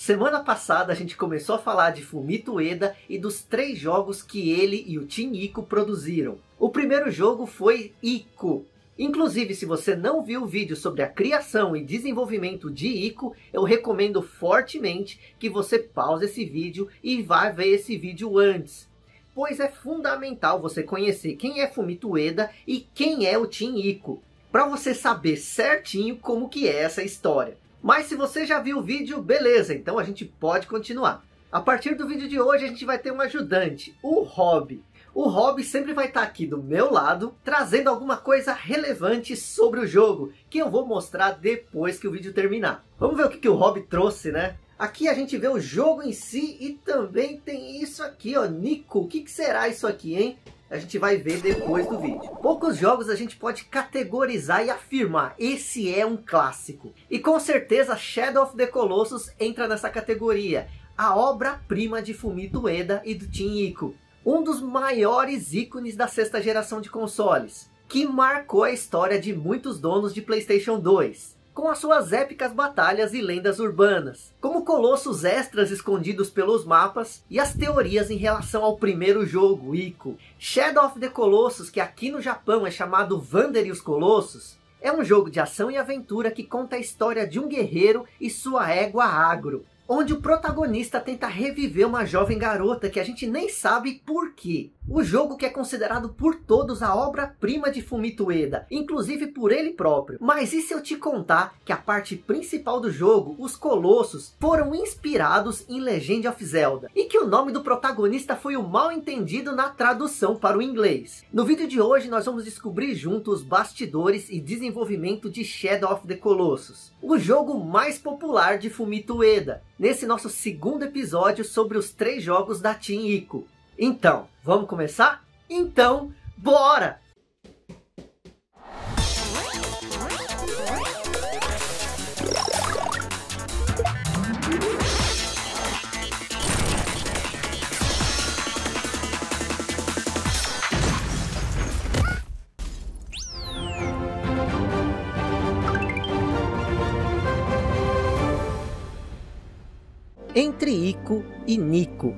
Semana passada a gente começou a falar de Fumito Ueda e dos 3 jogos que ele e o Team Ico produziram. O primeiro jogo foi Ico. Inclusive, se você não viu o vídeo sobre a criação e desenvolvimento de Ico, eu recomendo fortemente que você pause esse vídeo e vá ver esse vídeo antes. Pois é fundamental você conhecer quem é Fumito Ueda e quem é o Team Ico, para você saber certinho como que é essa história. Mas se você já viu o vídeo, beleza, então a gente pode continuar. A partir do vídeo de hoje a gente vai ter um ajudante, o Rob. O Rob sempre vai estar aqui do meu lado, trazendo alguma coisa relevante sobre o jogo, que eu vou mostrar depois que o vídeo terminar. Vamos ver o que o Rob trouxe, né? Aqui a gente vê o jogo em si e também tem isso aqui, ó, Nico. O que será isso aqui, hein? A gente vai ver depois do vídeo. Poucos jogos a gente pode categorizar e afirmar, esse é um clássico. E com certeza Shadow of the Colossus entra nessa categoria. A obra-prima de Fumito Ueda e do Team Ico. Um dos maiores ícones da 6ª geração de consoles, que marcou a história de muitos donos de PlayStation 2, com as suas épicas batalhas e lendas urbanas, como colossos extras escondidos pelos mapas e as teorias em relação ao primeiro jogo, Ico. Shadow of the Colossus, que aqui no Japão é chamado Wander e os Colossos, é um jogo de ação e aventura que conta a história de um guerreiro e sua égua agro, onde o protagonista tenta reviver uma jovem garota que a gente nem sabe por quê. O jogo que é considerado por todos a obra-prima de Fumito Ueda, inclusive por ele próprio. Mas e se eu te contar que a parte principal do jogo, os Colossos, foram inspirados em Legend of Zelda, e que o nome do protagonista foi o mal entendido na tradução para o inglês? No vídeo de hoje nós vamos descobrir juntos os bastidores e desenvolvimento de Shadow of the Colossus, o jogo mais popular de Fumito Ueda, nesse nosso segundo episódio sobre os 3 jogos da Team Ico. Então, vamos começar? Então, bora! Entre Ico e Nico.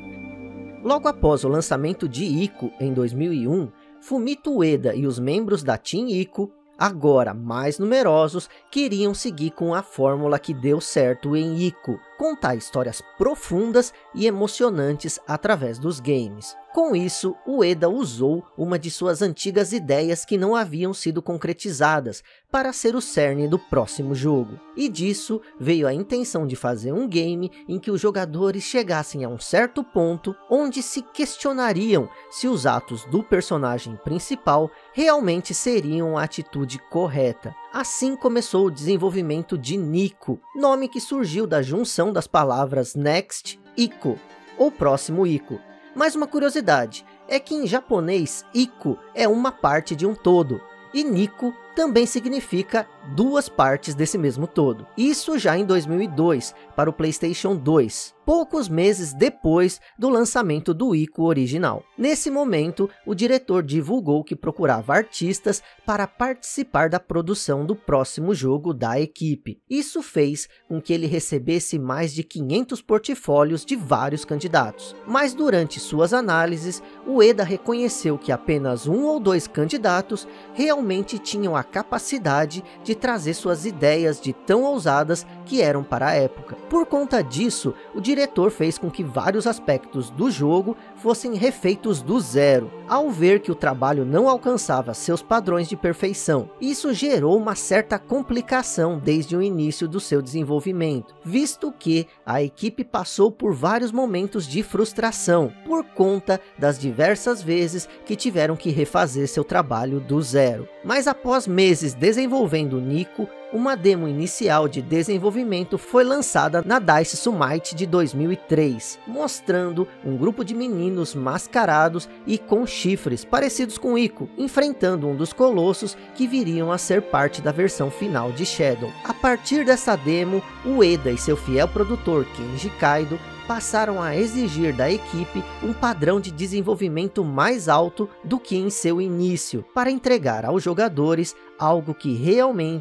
Logo após o lançamento de Ico em 2001, Fumito Ueda e os membros da Team Ico, agora mais numerosos, queriam seguir com a fórmula que deu certo em Ico, contar histórias profundas e emocionantes através dos games. Com isso, Ueda usou uma de suas antigas ideias que não haviam sido concretizadas para ser o cerne do próximo jogo. E disso veio a intenção de fazer um game em que os jogadores chegassem a um certo ponto onde se questionariam se os atos do personagem principal realmente seriam a atitude correta. Assim começou o desenvolvimento de Nico, nome que surgiu da junção das palavras Next Ico, ou próximo Ico. Mas uma curiosidade é que em japonês Ico é uma parte de um todo, e Nico também significa 2 partes desse mesmo todo. Isso já em 2002, para o PlayStation 2, poucos meses depois do lançamento do Ico original. Nesse momento, o diretor divulgou que procurava artistas para participar da produção do próximo jogo da equipe. Isso fez com que ele recebesse mais de 500 portfólios de vários candidatos. Mas durante suas análises, Ueda reconheceu que apenas 1 ou 2 candidatos realmente tinham a capacidade de trazer suas ideias de tão ousadas que eram para a época. Por conta disso, o diretor fez com que vários aspectos do jogo fossem refeitos do zero, ao ver que o trabalho não alcançava seus padrões de perfeição. Isso gerou uma certa complicação desde o início do seu desenvolvimento, visto que a equipe passou por vários momentos de frustração, por conta das diversas vezes que tiveram que refazer seu trabalho do zero. Mas após meses desenvolvendo Nico, uma demo inicial de desenvolvimento foi lançada na DICE Summit de 2003, mostrando um grupo de meninos mascarados e com chifres parecidos com Ico, enfrentando um dos colossos que viriam a ser parte da versão final de Shadow. A partir dessa demo, Ueda e seu fiel produtor Kenji Kaido passaram a exigir da equipe um padrão de desenvolvimento mais alto do que em seu início, para entregar aos jogadores algo que realmente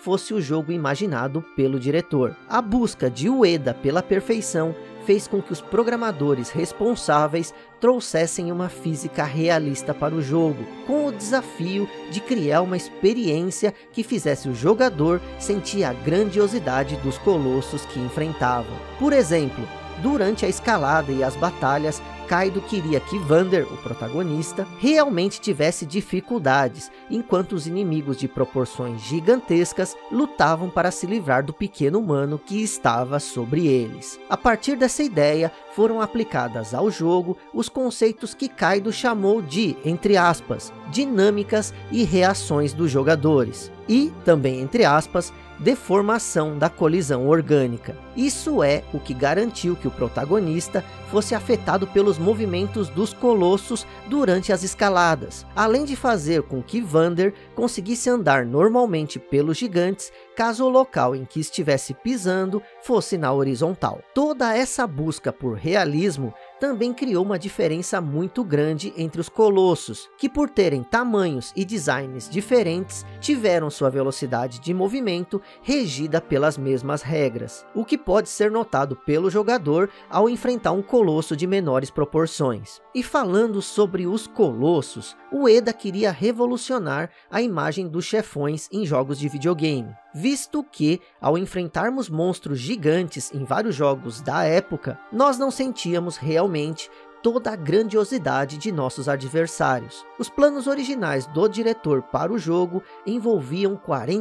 fosse o jogo imaginado pelo diretor. A busca de Ueda pela perfeição fez com que os programadores responsáveis trouxessem uma física realista para o jogo, com o desafio de criar uma experiência que fizesse o jogador sentir a grandiosidade dos colossos que enfrentavam. Por exemplo, durante a escalada e as batalhas, Kaido queria que Vander, o protagonista, realmente tivesse dificuldades, enquanto os inimigos de proporções gigantescas lutavam para se livrar do pequeno humano que estava sobre eles. A partir dessa ideia, foram aplicadas ao jogo os conceitos que Kaido chamou de, entre aspas, dinâmicas e reações dos jogadores, e também, entre aspas, deformação da colisão orgânica. Isso é o que garantiu que o protagonista fosse afetado pelos movimentos dos colossos durante as escaladas, além de fazer com que Vander conseguisse andar normalmente pelos gigantes caso o local em que estivesse pisando fosse na horizontal. Toda essa busca por realismo também criou uma diferença muito grande entre os colossos, que por terem tamanhos e designs diferentes, tiveram sua velocidade de movimento regida pelas mesmas regras, o que pode ser notado pelo jogador ao enfrentar um colosso de menores proporções. E falando sobre os colossos, Ueda queria revolucionar a imagem dos chefões em jogos de videogame, visto que, ao enfrentarmos monstros gigantes em vários jogos da época, nós não sentíamos realmente toda a grandiosidade de nossos adversários. Os planos originais do diretor para o jogo envolviam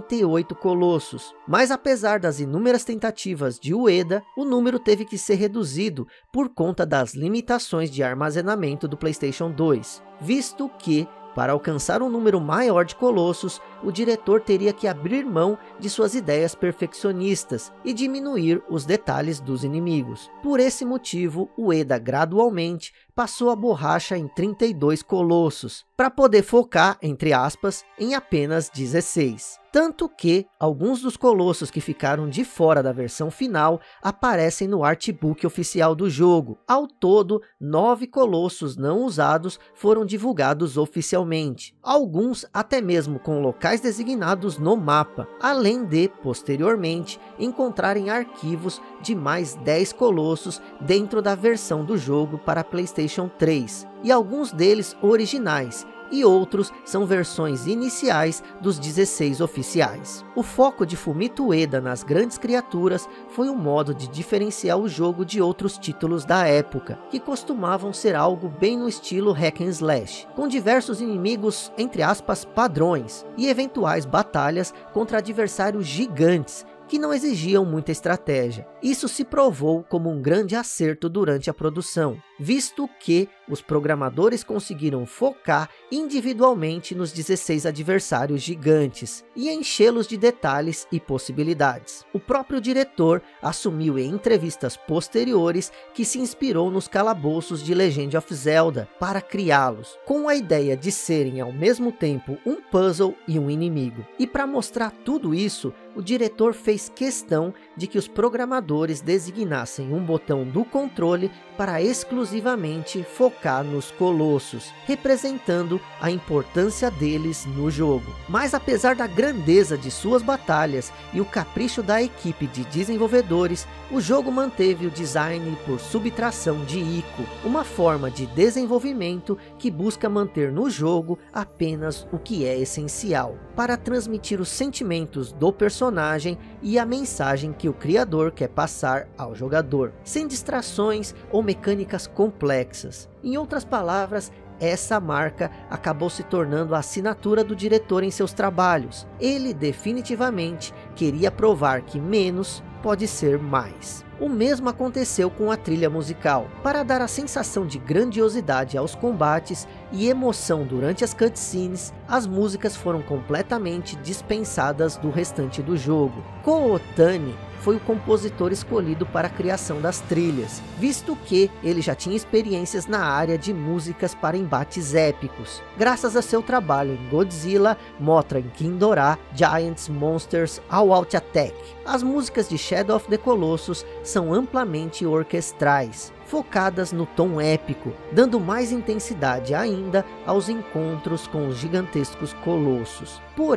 48 colossos, mas apesar das inúmeras tentativas de Ueda, o número teve que ser reduzido por conta das limitações de armazenamento do PlayStation 2, visto que, para alcançar um número maior de colossos, o diretor teria que abrir mão de suas ideias perfeccionistas e diminuir os detalhes dos inimigos. Por esse motivo, Ueda gradualmente passou a borracha em 32 colossos, para poder focar, entre aspas, em apenas 16. Tanto que alguns dos colossos que ficaram de fora da versão final aparecem no artbook oficial do jogo. Ao todo, 9 colossos não usados foram divulgados oficialmente, alguns até mesmo com locais designados no mapa, além de, posteriormente, encontrarem arquivos de mais 10 colossos dentro da versão do jogo para PlayStation 3, e alguns deles originais, e outros são versões iniciais dos 16 oficiais. O foco de Fumito Ueda nas grandes criaturas foi um modo de diferenciar o jogo de outros títulos da época, que costumavam ser algo bem no estilo hack and slash, com diversos inimigos, entre aspas, padrões, e eventuais batalhas contra adversários gigantes, que não exigiam muita estratégia. Isso se provou como um grande acerto durante a produção, visto que os programadores conseguiram focar individualmente nos 16 adversários gigantes e enchê-los de detalhes e possibilidades. O próprio diretor assumiu em entrevistas posteriores que se inspirou nos calabouços de Legend of Zelda para criá-los, com a ideia de serem ao mesmo tempo um puzzle e um inimigo. E para mostrar tudo isso, o diretor fez questão de que os programadores designassem um botão do controle para exclusivamente focar nos colossos, representando a importância deles no jogo. Mas apesar da grandeza de suas batalhas e o capricho da equipe de desenvolvedores, o jogo manteve o design por subtração de Ico, uma forma de desenvolvimento que busca manter no jogo apenas o que é essencial, para transmitir os sentimentos do personagem e a mensagem que o criador quer passar ao jogador, sem distrações ou mecânicas complexas. Em outras palavras, essa marca acabou se tornando a assinatura do diretor em seus trabalhos. Ele definitivamente queria provar que menos pode ser mais. O mesmo aconteceu com a trilha musical. Para dar a sensação de grandiosidade aos combates e emoção durante as cutscenes, as músicas foram completamente dispensadas do restante do jogo. Ko Otani foi o compositor escolhido para a criação das trilhas, visto que ele já tinha experiências na área de músicas para embates épicos, graças a seu trabalho em Godzilla, Mothra em Ghidorah, Giants, Monsters, All Out Attack. As músicas de Shadow of the Colossus são amplamente orquestrais, focadas no tom épico, dando mais intensidade ainda aos encontros com os gigantescos colossos. Porém,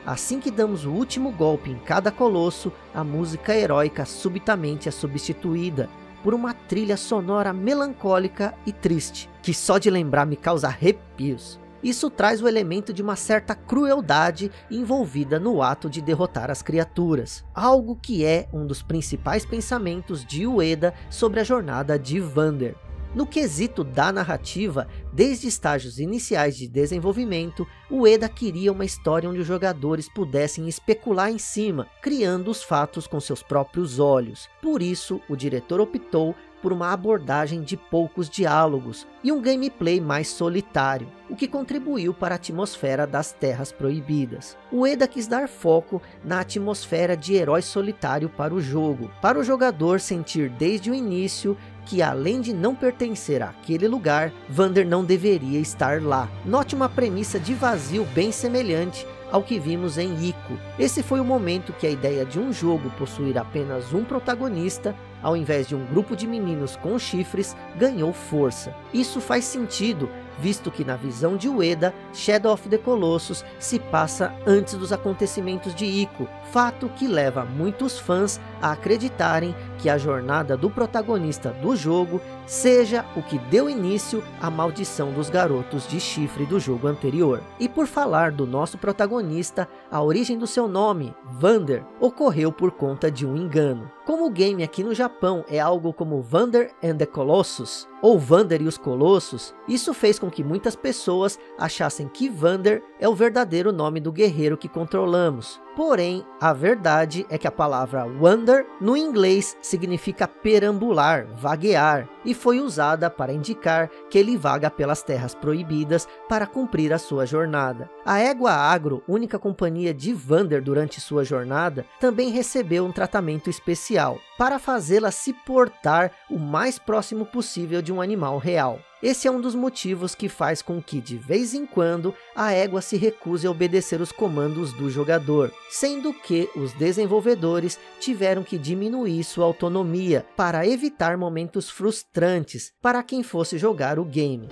assim que damos o último golpe em cada colosso, a música heróica subitamente é substituída por uma trilha sonora melancólica e triste, que só de lembrar me causa arrepios. Isso traz o elemento de uma certa crueldade envolvida no ato de derrotar as criaturas, algo que é um dos principais pensamentos de Ueda sobre a jornada de Wander. No quesito da narrativa, desde estágios iniciais de desenvolvimento, Ueda queria uma história onde os jogadores pudessem especular em cima, criando os fatos com seus próprios olhos. Por isso, o diretor optou por uma abordagem de poucos diálogos e um gameplay mais solitário, o que contribuiu para a atmosfera das Terras Proibidas. Ueda quis dar foco na atmosfera de herói solitário para o jogo, para o jogador sentir desde o início que, além de não pertencer àquele lugar, Wander não deveria estar lá. Note uma premissa de vazio bem semelhante ao que vimos em Ico. Esse foi o momento que a ideia de um jogo possuir apenas um protagonista, ao invés de um grupo de meninos com chifres, ganhou força. Isso faz sentido, visto que na visão de Ueda, Shadow of the Colossus se passa antes dos acontecimentos de Ico, fato que leva muitos fãs a acreditarem que a jornada do protagonista do jogo seja o que deu início à maldição dos garotos de chifre do jogo anterior. E por falar do nosso protagonista, a origem do seu nome, Wander, ocorreu por conta de um engano. Como o game aqui no Japão é algo como Wander and the Colossus, ou Wander e os Colossos, isso fez com que muitas pessoas achassem que Wander é o verdadeiro nome do guerreiro que controlamos. Porém, a verdade é que a palavra wander no inglês significa perambular, vaguear, e foi usada para indicar que ele vaga pelas Terras Proibidas para cumprir a sua jornada. A Égua Agro, única companhia de Wander durante sua jornada, também recebeu um tratamento especial, para fazê-la se portar o mais próximo possível de um animal real. Esse é um dos motivos que faz com que, de vez em quando, a égua se recuse a obedecer os comandos do jogador, sendo que os desenvolvedores tiveram que diminuir sua autonomia para evitar momentos frustrantes para quem fosse jogar o game.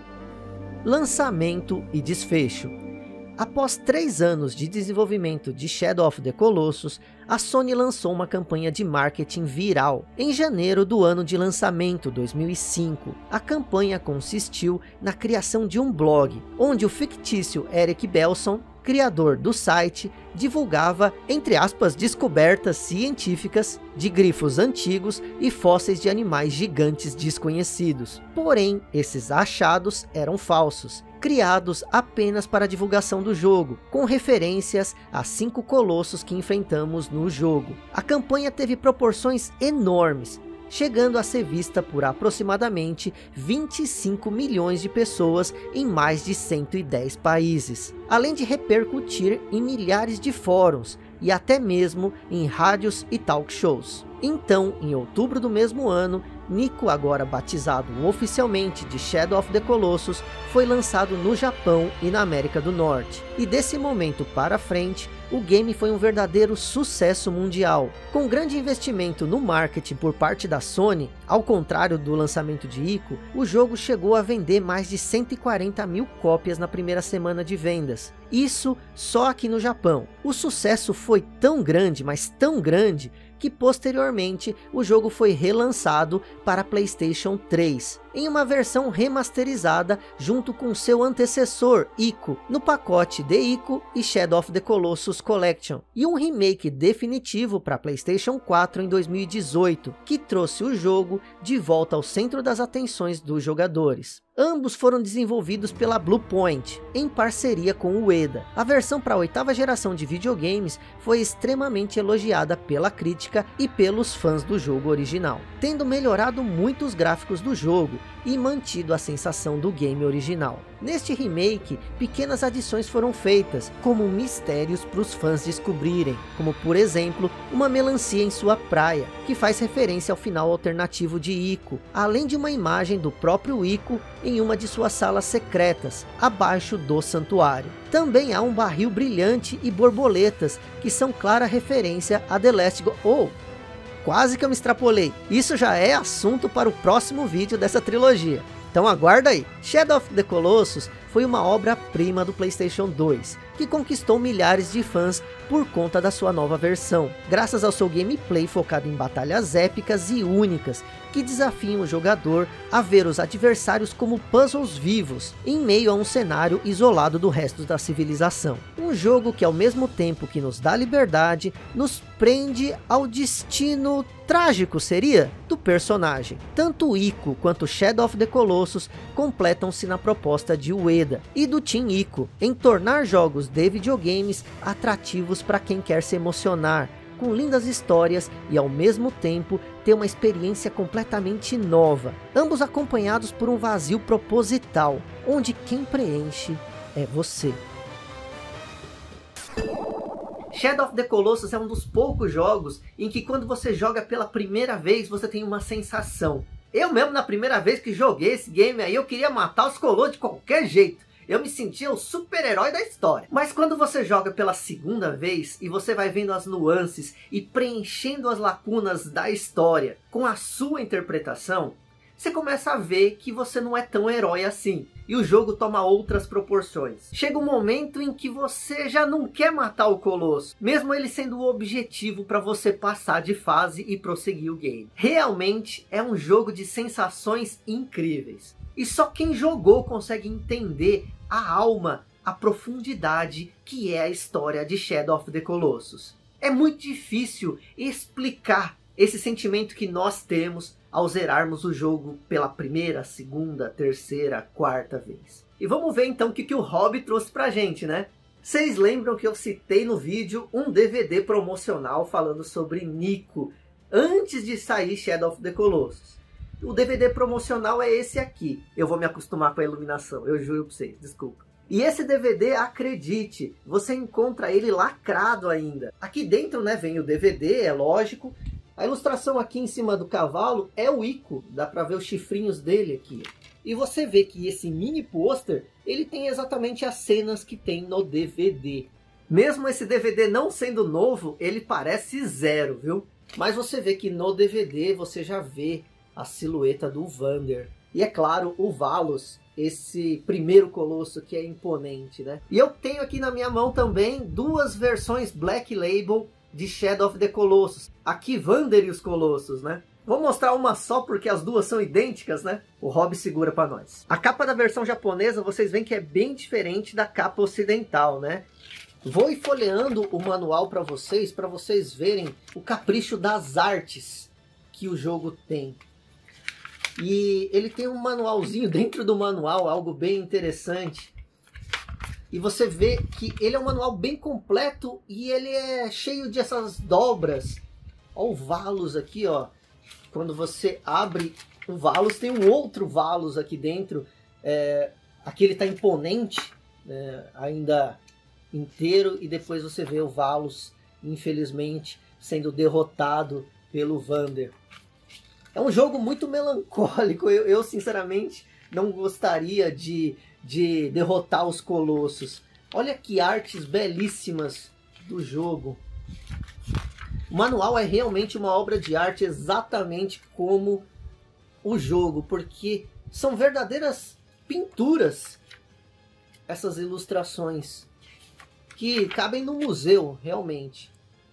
Lançamento e desfecho. Após 3 anos de desenvolvimento de Shadow of the Colossus, a Sony lançou uma campanha de marketing viral em janeiro do ano de lançamento, 2005. A campanha consistiu na criação de um blog, onde o fictício Eric Belson, criador do site, divulgava, entre aspas, descobertas científicas de grifos antigos e fósseis de animais gigantes desconhecidos. Porém, esses achados eram falsos, criados apenas para a divulgação do jogo, com referências a 5 colossos que enfrentamos no jogo. A campanha teve proporções enormes, chegando a ser vista por aproximadamente 25 milhões de pessoas em mais de 110 países, além de repercutir em milhares de fóruns e até mesmo em rádios e talk shows. Então, em outubro do mesmo ano, Nico, agora batizado oficialmente de Shadow of the Colossus, foi lançado no Japão e na América do Norte. E desse momento para frente, o game foi um verdadeiro sucesso mundial. Com grande investimento no marketing por parte da Sony, ao contrário do lançamento de Ico, o jogo chegou a vender mais de 140 mil cópias na primeira semana de vendas. Isso só aqui no Japão. O sucesso foi tão grande, mas tão grande, que posteriormente o jogo foi relançado para PlayStation 3, em uma versão remasterizada junto com seu antecessor, Ico, no pacote de Ico e Shadow of the Colossus Collection, e um remake definitivo para PlayStation 4 em 2018, que trouxe o jogo de volta ao centro das atenções dos jogadores. Ambos foram desenvolvidos pela Bluepoint, em parceria com o Ueda. A versão para a 8ª geração de videogames foi extremamente elogiada pela crítica e pelos fãs do jogo original, tendo melhorado muito os gráficos do jogo e mantido a sensação do game original. Neste remake, pequenas adições foram feitas, como mistérios para os fãs descobrirem, como por exemplo, uma melancia em sua praia, que faz referência ao final alternativo de Ico, além de uma imagem do próprio Ico em uma de suas salas secretas, abaixo do santuário. Também há um barril brilhante e borboletas, que são clara referência a The Last Quase que eu me extrapolei. Isso já é assunto para o próximo vídeo dessa trilogia. Então aguarda aí. Shadow of the Colossus foi uma obra-prima do PlayStation 2, que que conquistou milhares de fãs por conta da sua nova versão, graças ao seu gameplay focado em batalhas épicas e únicas, que desafiam o jogador a ver os adversários como puzzles vivos, em meio a um cenário isolado do resto da civilização. Um jogo que, ao mesmo tempo que nos dá liberdade, nos prende ao destino trágico, seria, do personagem. Tanto Ico quanto Shadow of the Colossus completam-se na proposta de Ueda e do Team Ico, em tornar jogos de videogames atrativos para quem quer se emocionar, com lindas histórias e ao mesmo tempo ter uma experiência completamente nova, ambos acompanhados por um vazio proposital, onde quem preenche é você. Shadow of the Colossus é um dos poucos jogos em que quando você joga pela primeira vez você tem uma sensação. Eu mesmo na primeira vez que joguei esse game aí eu queria matar os Colossus de qualquer jeito. Eu me sentia o super-herói da história. Mas quando você joga pela segunda vez e você vai vendo as nuances e preenchendo as lacunas da história com a sua interpretação, você começa a ver que você não é tão herói assim. E o jogo toma outras proporções. Chega um momento em que você já não quer matar o Colosso, mesmo ele sendo o objetivo para você passar de fase e prosseguir o game. Realmente é um jogo de sensações incríveis. E só quem jogou consegue entender a alma, a profundidade que é a história de Shadow of the Colossus. É muito difícil explicar esse sentimento que nós temos ao zerarmos o jogo pela primeira, segunda, terceira, quarta vez. E vamos ver então o que o Rob trouxe pra gente, né? Vocês lembram que eu citei no vídeo um DVD promocional falando sobre Nico, antes de sair Shadow of the Colossus. O DVD promocional é esse aqui. Eu vou me acostumar com a iluminação, eu juro pra vocês, desculpa. E esse DVD, acredite, você encontra ele lacrado ainda. Aqui dentro, né, vem o DVD, é lógico. A ilustração aqui em cima do cavalo é o Ico, dá pra ver os chifrinhos dele aqui. E você vê que esse mini pôster, ele tem exatamente as cenas que tem no DVD. Mesmo esse DVD não sendo novo, ele parece zero, viu? Mas você vê que no DVD você já vê a silhueta do Vander. E é claro, o Valos, esse primeiro colosso que é imponente, né? E eu tenho aqui na minha mão também duas versões Black Label de Shadow of the Colossus. Aqui Vander e os Colossos, né? Vou mostrar uma só porque as duas são idênticas, né? O Rob segura para nós. A capa da versão japonesa, vocês veem que é bem diferente da capa ocidental, né? Vou ir folheando o manual para vocês verem o capricho das artes que o jogo tem. E ele tem um manualzinho dentro do manual, algo bem interessante. E você vê que ele é um manual bem completo e ele é cheio de essas dobras. Olha o Valos aqui, ó. Quando você abre o Valos, tem um outro Valos aqui dentro. Aqui ele está imponente, ainda inteiro. E depois você vê o Valos, infelizmente, sendo derrotado pelo Vander. É um jogo muito melancólico. Eu sinceramente não gostaria de derrotar os Colossos. Olha que artes belíssimas do jogo. O manual é realmente uma obra de arte, exatamente como o jogo, porque são verdadeiras pinturas essas ilustrações que cabem no museu, realmente.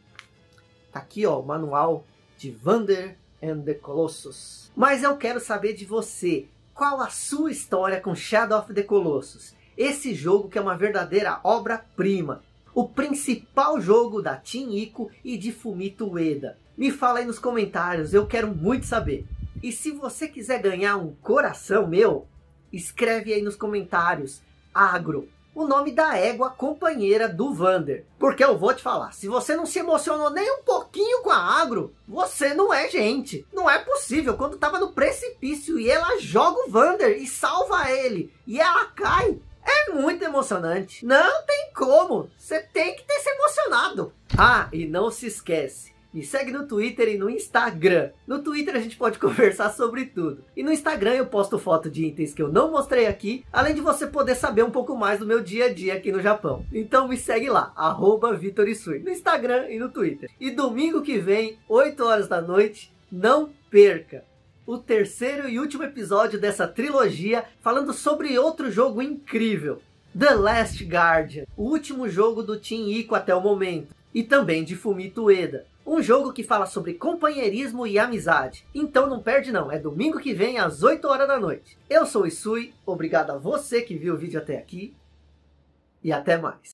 Tá aqui, ó, o manual de Vander and the Colossus. Mas eu quero saber de você, qual a sua história com Shadow of the Colossus? Esse jogo que é uma verdadeira obra-prima. O principal jogo da Team Ico e de Fumito Ueda. Me fala aí nos comentários, eu quero muito saber. E se você quiser ganhar um coração meu, escreve aí nos comentários, Agro, o nome da égua companheira do Vander. Porque eu vou te falar, se você não se emocionou nem um pouquinho com a Agro, você não é gente. Não é possível, quando tava no precipício e ela joga o Vander e salva ele, e ela cai. É muito emocionante. Não tem como. Você tem que ter se emocionado. Ah, e não se esquece. Me segue no Twitter e no Instagram. No Twitter a gente pode conversar sobre tudo. E no Instagram eu posto foto de itens que eu não mostrei aqui. Além de você poder saber um pouco mais do meu dia a dia aqui no Japão. Então me segue lá. @VitorIsui. No Instagram e no Twitter. E domingo que vem, 8 horas da noite, não perca o terceiro e último episódio dessa trilogia, falando sobre outro jogo incrível, The Last Guardian, o último jogo do Team Ico até o momento, e também de Fumito Ueda. Um jogo que fala sobre companheirismo e amizade. Então não perde não, é domingo que vem às 8 horas da noite. Eu sou o Isui, obrigado a você que viu o vídeo até aqui, e até mais.